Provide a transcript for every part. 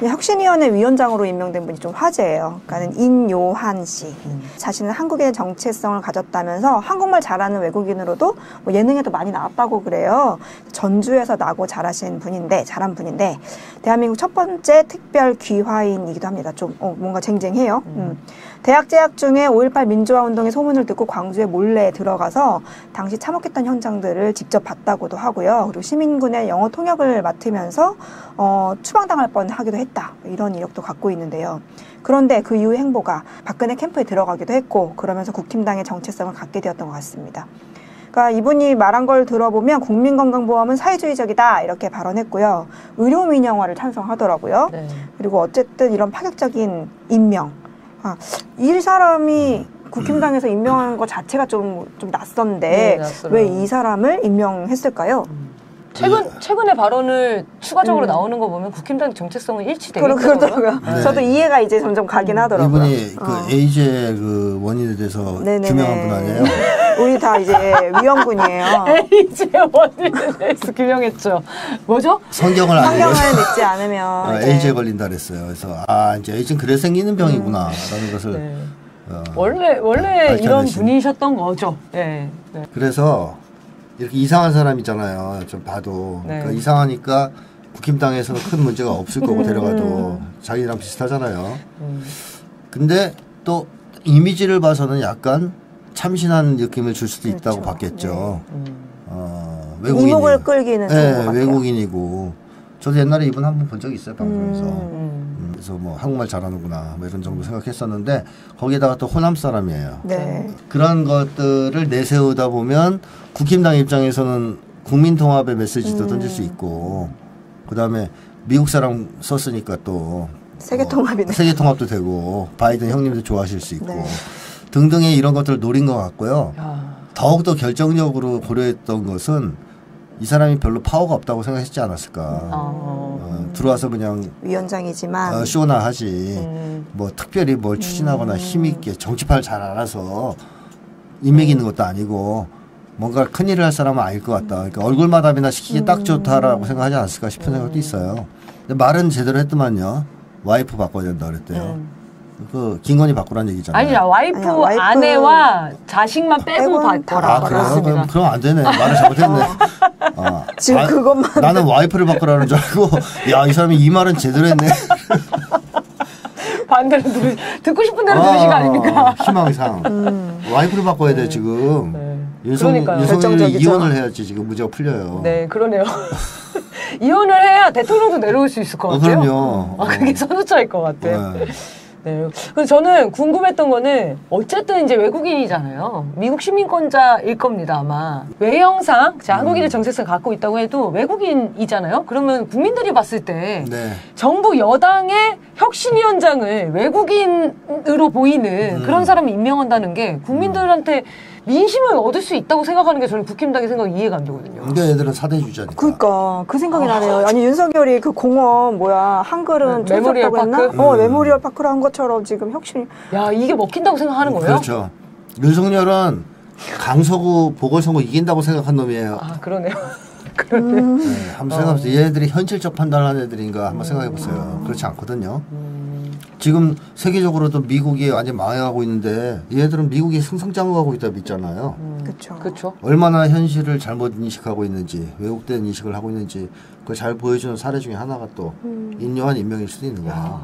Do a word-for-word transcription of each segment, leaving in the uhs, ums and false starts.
혁신위원회 위원장으로 임명된 분이 좀 화제예요. 그러니까는 인요한 씨. 음. 자신은 한국의 정체성을 가졌다면서 한국말 잘하는 외국인으로도 뭐 예능에도 많이 나왔다고 그래요. 전주에서 나고 자라신 분인데, 자란 분인데, 대한민국 첫 번째 특별 귀화인이기도 합니다. 좀 어, 뭔가 쟁쟁해요. 음. 음. 대학 재학 중에 오일팔 민주화 운동의 소문을 듣고 광주에 몰래 들어가서 당시 참혹했던 현장들을 직접 봤다고도 하고요. 그리고 시민군의 영어 통역을 맡으면서 어, 추방당할 뻔하기도 했다. 이런 이력도 갖고 있는데요. 그런데 그 이후 행보가 박근혜 캠프에 들어가기도 했고 그러면서 국힘당의 정체성을 갖게 되었던 것 같습니다. 그러니까 이분이 말한 걸 들어보면 국민건강보험은 사회주의적이다 이렇게 발언했고요. 의료민영화를 찬성하더라고요. 네. 그리고 어쨌든 이런 파격적인 임명. 아, 이 사람이 국힘당에서 임명한 것 자체가 좀, 좀 낯선데 네, 왜 이 사람을 임명했을까요? 최근, 최근에 발언을 추가적으로 음. 나오는 거 보면 국힘당 정체성은 일치되겠더라고요. 그렇더라고요. 네. 저도 이해가 이제 점점 가긴 음. 하더라고요. 이분이 어. 그 에이즈의 그 원인에 대해서 네네네. 규명한 분 아니에요? 우리 다 이제 위험군이에요. 에이즈의 원인에 대해서 규명했죠. 뭐죠? 성경을 안 성경을 믿지 않으면 어, 에이즈에 걸린다 그랬어요. 그래서 아 이제 에이즈는 그래 생기는 병이구나 음. 라는 것을 네. 어, 원래 원래 이런 분이셨던 거죠. 네. 네. 그래서 이렇게 이상한 사람 있잖아요. 좀 봐도. 네. 그러니까 이상하니까 국힘당에서는 큰 문제가 없을 거고 데려가도 자기랑 비슷하잖아요. 음. 근데 또 이미지를 봐서는 약간 참신한 느낌을 줄 수도 있다고 그렇죠. 봤겠죠. 네. 음. 어, 외국인. 이목을 끌기는 네, 외국인이고. 저도 옛날에 이분 한 번 본 적이 있어요. 방송에서. 음. 음, 그래서 뭐 한국말 잘하는구나 뭐 이런 정도 생각했었는데 거기에다가 또 호남 사람이에요. 네. 그런 것들을 내세우다 보면 국힘당 입장에서는 국민통합의 메시지도 음. 던질 수 있고 그다음에 미국 사람 썼으니까 또 세계통합이네. 어, 세계통합도 되고 바이든 형님도 좋아하실 수 있고 네. 등등의 이런 것들을 노린 것 같고요. 야. 더욱더 결정적으로 고려했던 것은 이 사람이 별로 파워가 없다고 생각했지 않았을까. 어. 어, 들어와서 그냥 위원장이지만 어, 쇼나 하지 음. 뭐 특별히 뭘 추진하거나 음. 힘있게 정치파를 잘 알아서 인맥이 있는 것도 아니고 뭔가 큰일을 할 사람은 아닐 것 같다. 그러니까 얼굴마담이나 시키기 음. 딱 좋다라고 생각하지 않았을까 싶은 음. 생각도 있어요. 근데 말은 제대로 했더만요. 와이프 바꿔야 된다 그랬대요. 음. 그 김건희 바꾸란 얘기잖아요. 아니야 와이프, 아니야, 와이프 아내와 자식만 빼고 바꿔라. 아 그래요? 그럼, 그럼 안 되네. 말을 잘못했네. 어. 지금 아, 그것만 나는 와이프를 바꾸라는 줄 알고 야 이 사람이 이 말은 제대로 했네. 반대로 들으, 듣고 싶은 대로 아, 들으신 거 아닙니까? 희망상 음. 와이프를 바꿔야 돼 지금. 네. 윤석, 윤석열이 이혼을 해야지 지금 문제가 풀려요. 네 그러네요. 이혼을 해야 대통령도 내려올 수 있을 것 같아요. 어, 그럼요. 아, 그게 선우차일 것 같아요. 네. 네. 그래서 저는 궁금했던 거는 어쨌든 이제 외국인이잖아요. 미국 시민권자일 겁니다, 아마. 외형상, 자, 한국인의 정체성 갖고 있다고 해도 외국인이잖아요. 그러면 국민들이 봤을 때 네. 정부 여당의 혁신위원장을 외국인으로 보이는 음. 그런 사람을 임명한다는 게 국민들한테 민심을 얻을 수 있다고 생각하는 게 저는 국힘당의 생각이 이해가 안 되거든요. 그러니까 얘들은 사대주자니까. 그러니까 그 생각이 아. 나네요. 아니 윤석열이 그 공원 뭐야 한글은 네, 메모리얼 파크? 음. 어 메모리얼 파크로 한 것처럼 지금 혁신. 야 이게 먹힌다고 생각하는 거예요? 그렇죠. 윤석열은 강서구 보궐선거 이긴다고 생각한 놈이에요. 아 그러네요. 그러네요. 음. 네, 한번 생각해보세요. 얘네들이 현실적 판단하는 애들인가 한번 음. 생각해보세요. 그렇지 않거든요. 음. 지금 세계적으로도 미국이 완전 망해가고 있는데 얘들은 미국이 승승장구하고 있다 믿잖아요. 그렇죠. 그렇죠. 얼마나 현실을 잘못 인식하고 있는지 왜곡된 인식을 하고 있는지 그걸 잘 보여주는 사례 중에 하나가 또 음. 인요한 인명일 수도 있는 거야.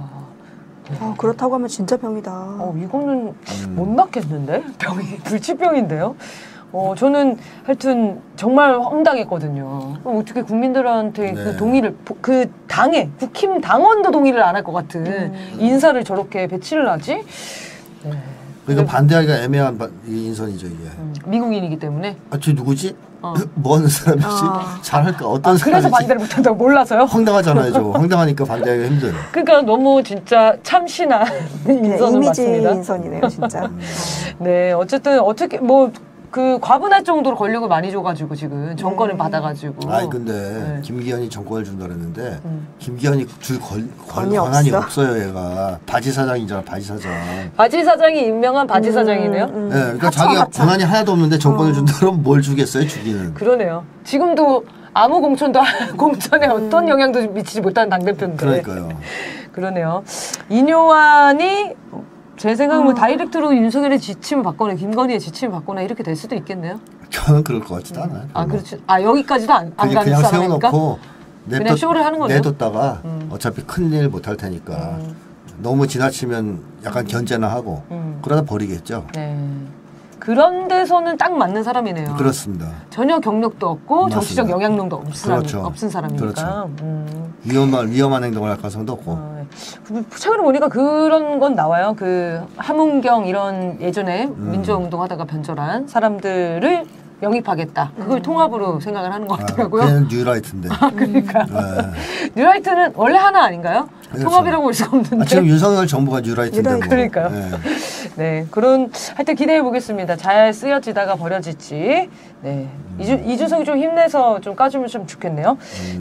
아, 그렇다고 하면 진짜 병이다. 어, 이거는 음. 못 낫겠는데? 병이 불치병인데요. 어, 저는 하여튼 정말 황당했거든요. 어떻게 국민들한테 네. 그 동의를, 그 당에, 국힘 당원도 동의를 안 할 것 같은 음. 인사를 저렇게 배치를 하지? 네. 그러니까 반대하기가 애매한 인선이죠, 이게. 음, 미국인이기 때문에. 아, 저 누구지? 어. 뭐 하는 사람이지? 아. 잘할까? 어떤 아, 사람이지? 그래서 반대를 못한다고 몰라서요? 황당하잖아요, 저. 황당하니까 반대하기가 힘들어. 그러니까 너무 진짜 참신한 인선은 이미지 맞습니다. 인선이네요, 진짜. 네, 어쨌든 어떻게 뭐 그 과분할 정도로 권력을 많이 줘가지고 지금 정권을 네. 받아가지고. 아니 근데 네. 김기현이 정권을 준다 그랬는데 음. 김기현이 줄 권, 권, 권한이 없어. 없어요, 얘가. 바지 사장이잖아, 바지 사장. 바지 사장이 임명한 바지 음, 사장이네요. 음. 네, 그러니까 하차, 자기가 하차. 권한이 하나도 없는데 정권을 어. 준다 그러면 뭘 주겠어요, 주기는. 그러네요. 지금도 아무 공천도 공천에 음. 어떤 영향도 미치지 못하는 당대표인데. 그러니까요. 그러네요. 인요한이 제 생각은 뭐 어. 다이렉트로 윤석열의 지침을 받거나 김건희의 지침을 받거나 이렇게 될 수도 있겠네요. 저는 그럴 것 같지도 않아요. 아, 별로. 그렇지. 아, 여기까지도 안, 안 그냥, 가는 그냥 사람이니까? 세워놓고 그냥 내뒀, 쇼를 하는 거네요. 내뒀다가 음. 어차피 큰일 못 할 테니까 음. 너무 지나치면 약간 견제나 하고 음. 그러다 버리겠죠. 네. 그런 데서는 딱 맞는 사람이네요. 그렇습니다. 전혀 경력도 없고 맞습니다. 정치적 영향력도 없은, 사람, 그렇죠. 없은 사람이니까. 그렇죠. 음. 위험한 위험한 행동을 할 가능성도 없고. 어, 최근에 보니까 그런 건 나와요. 그 함은경 이런 예전에 음. 민주화운동 하다가 변절한 사람들을 영입하겠다. 그걸 음. 통합으로 생각을 하는 것 아, 같더라고요. 걔는 뉴라이트인데. 그러니까 네. 뉴라이트는 원래 하나 아닌가요? 그렇죠. 통합이라고 볼 수가 없는데. 아, 지금 윤석열 정부가 뉴라이트인데 뭐. 그러니까요. 네. 네, 그런 하여튼 기대해 보겠습니다. 잘 쓰여지다가 버려질지. 네, 이주, 이준석이 좀 힘내서 좀 까주면 좀 좋겠네요.